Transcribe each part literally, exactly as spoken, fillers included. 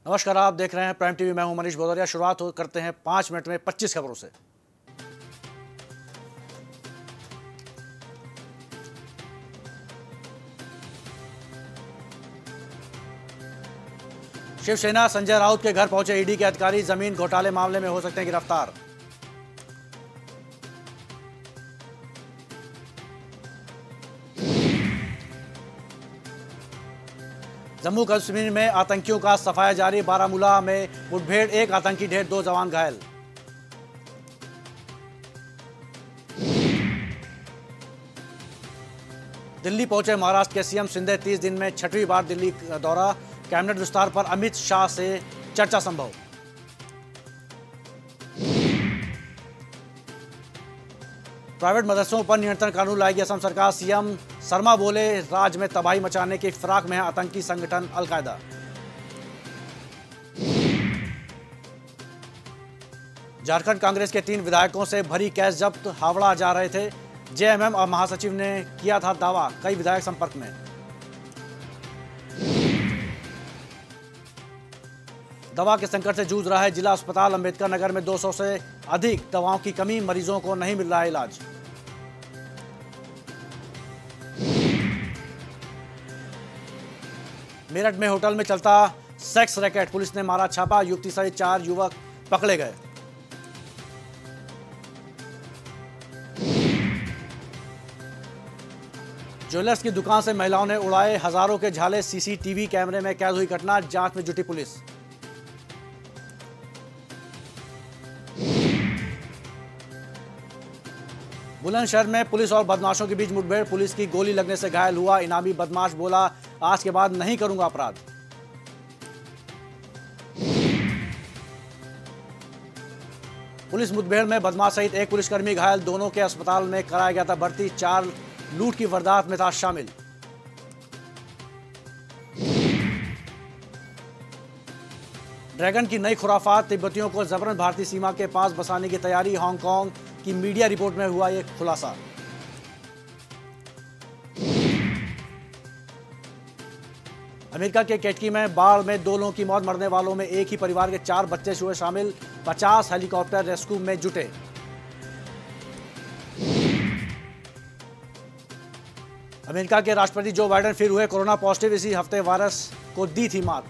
नमस्कार, आप देख रहे हैं प्राइम टीवी। मैं हूं मनीष भदौरिया। शुरुआत हो करते हैं पांच मिनट में पच्चीस खबरों से। शिवसेना संजय राउत के घर पहुंचे ईडी के अधिकारी, जमीन घोटाले मामले में हो सकते हैं गिरफ्तार। जम्मू कश्मीर में आतंकियों का सफाया जारी, बारामूला में मुठभेड़, एक आतंकी ढेर, दो जवान घायल। दिल्ली पहुंचे महाराष्ट्र के सीएम शिंदे, तीस दिन में छठवीं बार दिल्ली दौरा, कैबिनेट विस्तार पर अमित शाह से चर्चा संभव। प्राइवेट मदरसों पर नियंत्रण कानून लाएगी असम सरकार, सीएम शर्मा बोले, राज्य में तबाही मचाने की फिराक में है आतंकी संगठन अलकायदा। झारखंड कांग्रेस के तीन विधायकों से भरी कैश जब्त, हावड़ा जा रहे थे। जेएमएम और महासचिव ने किया था दावा, कई विधायक संपर्क में। दवा के संकट से जूझ रहा है जिला अस्पताल अंबेडकर नगर में, दो सौ से अधिक दवाओं की कमी, मरीजों को नहीं मिल रहा है इलाज। मेरठ में होटल में चलता सेक्स रैकेट, पुलिस ने मारा छापा, युवती सहित चार युवक पकड़े गए। ज्वेलर्स की दुकान से महिलाओं ने उड़ाए हजारों के झाले, सीसीटीवी कैमरे में कैद हुई घटना, जांच में जुटी पुलिस। बुलंदशहर में पुलिस और बदमाशों के बीच मुठभेड़, पुलिस की गोली लगने से घायल हुआ इनामी बदमाश, बोला आज के बाद नहीं करूंगा अपराध। पुलिस मुठभेड़ में बदमाश सहित एक पुलिसकर्मी घायल, दोनों के अस्पताल में कराया गया था भर्ती, चार लूट की वारदात में था शामिल। ड्रैगन की नई खुराफात, तिब्बतियों को जबरन भारतीय सीमा के पास बसाने की तैयारी, हांगकांग की मीडिया रिपोर्ट में हुआ यह खुलासा। अमेरिका के केटकी में बाढ़ में दो लोगों की मौत, मरने वालों में एक ही परिवार के चार बच्चे हुए शामिल, पचास हेलीकॉप्टर रेस्क्यू में जुटे। अमेरिका के राष्ट्रपति जो बाइडेन फिर हुए कोरोना पॉजिटिव, इसी हफ्ते वायरस को दी थी मात।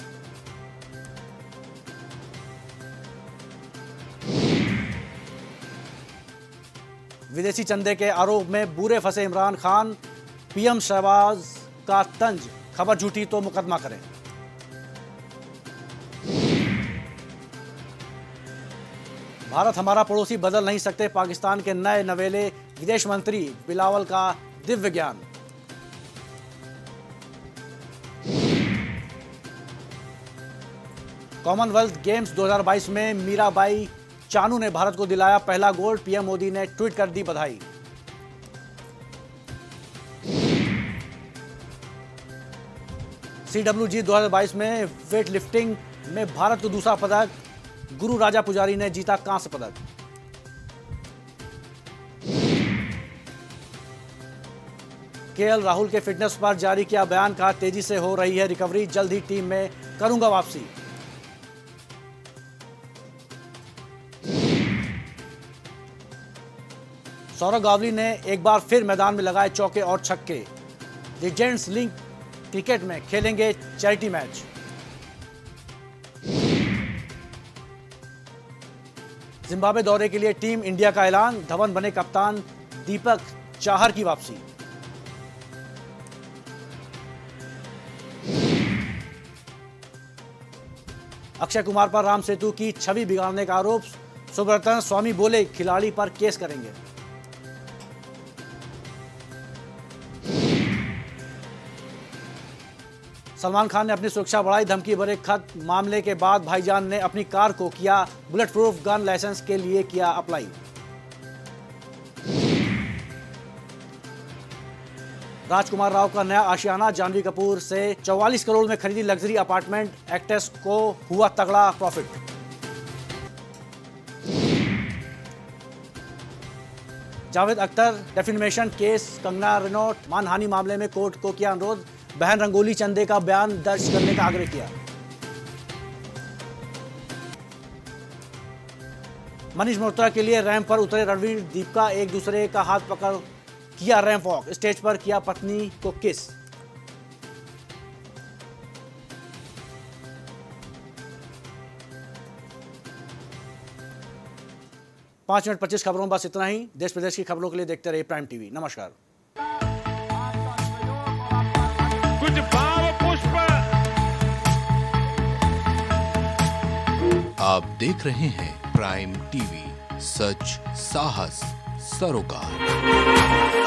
विदेशी चंदे के आरोप में बुरे फंसे इमरान खान, पीएम शहबाज का तंज, खबर झूठी तो मुकदमा करें। भारत हमारा पड़ोसी बदल नहीं सकते, पाकिस्तान के नए नवेले विदेश मंत्री बिलावल का दिव्य ज्ञान। कॉमनवेल्थ गेम्स दो हज़ार बाईस में मीराबाई चानू ने भारत को दिलाया पहला गोल्ड, पीएम मोदी ने ट्वीट कर दी बधाई। सीडब्ल्यूजी दो हज़ार बाईस में वेट लिफ्टिंग में भारत को दूसरा पदक, गुरु राजा पुजारी ने जीता कांस्य पदक। केएल राहुल के फिटनेस पर जारी किया बयान, कहा तेजी से हो रही है रिकवरी, जल्द ही टीम में करूंगा वापसी। सौरव गावली ने एक बार फिर मैदान में लगाए चौके और छक्के, लीजेंड्स लीग क्रिकेट में खेलेंगे चैरिटी मैच। जिम्बाब्वे दौरे के लिए टीम इंडिया का ऐलान, धवन बने कप्तान, दीपक चाहर की वापसी। अक्षय कुमार पर राम सेतु की छवि बिगाड़ने का आरोप, सुब्रतन स्वामी बोले खिलाड़ी पर केस करेंगे। सलमान खान ने अपनी सुरक्षा बढ़ाई, धमकी भरे खत मामले के बाद भाईजान ने अपनी कार को किया बुलेट प्रूफ, गन लाइसेंस के लिए किया अप्लाई। राजकुमार राव का नया आशियाना, जानवी कपूर से चौवालीस करोड़ में खरीदी लग्जरी अपार्टमेंट, एक्ट्रेस को हुआ तगड़ा profit. Javed Akhtar defamation case, Kangana Ranaut मानहानि मामले में कोर्ट को किया अनुरोध, बहन रंगोली चंदे का बयान दर्ज करने का आग्रह किया। मनीष मल्होत्रा के लिए रैंप पर उतरे रणवीर दीपिका, एक दूसरे का हाथ पकड़ किया रैंप वॉक, स्टेज पर किया पत्नी को किस। पांच मिनट पच्चीस खबरों बस इतना ही। देश प्रदेश की खबरों के लिए देखते रहिए प्राइम टीवी। नमस्कार। कुछ भाव पुष्प। आप देख रहे हैं प्राइम टीवी, सच साहस सरोकार।